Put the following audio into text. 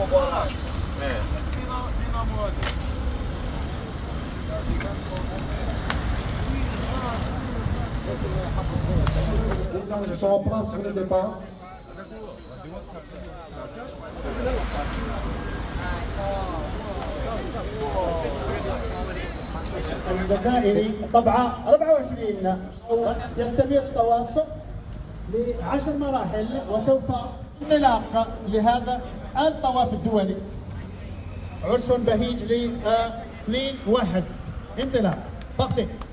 Ils sont en place sur le départ. الجزائري طبعا 24 يستمر الطواف ل10 مراحل وسوف انطلاق لهذا الطواف الدولي. عرس بهيج ل 2-1 انطلاق. بارتي.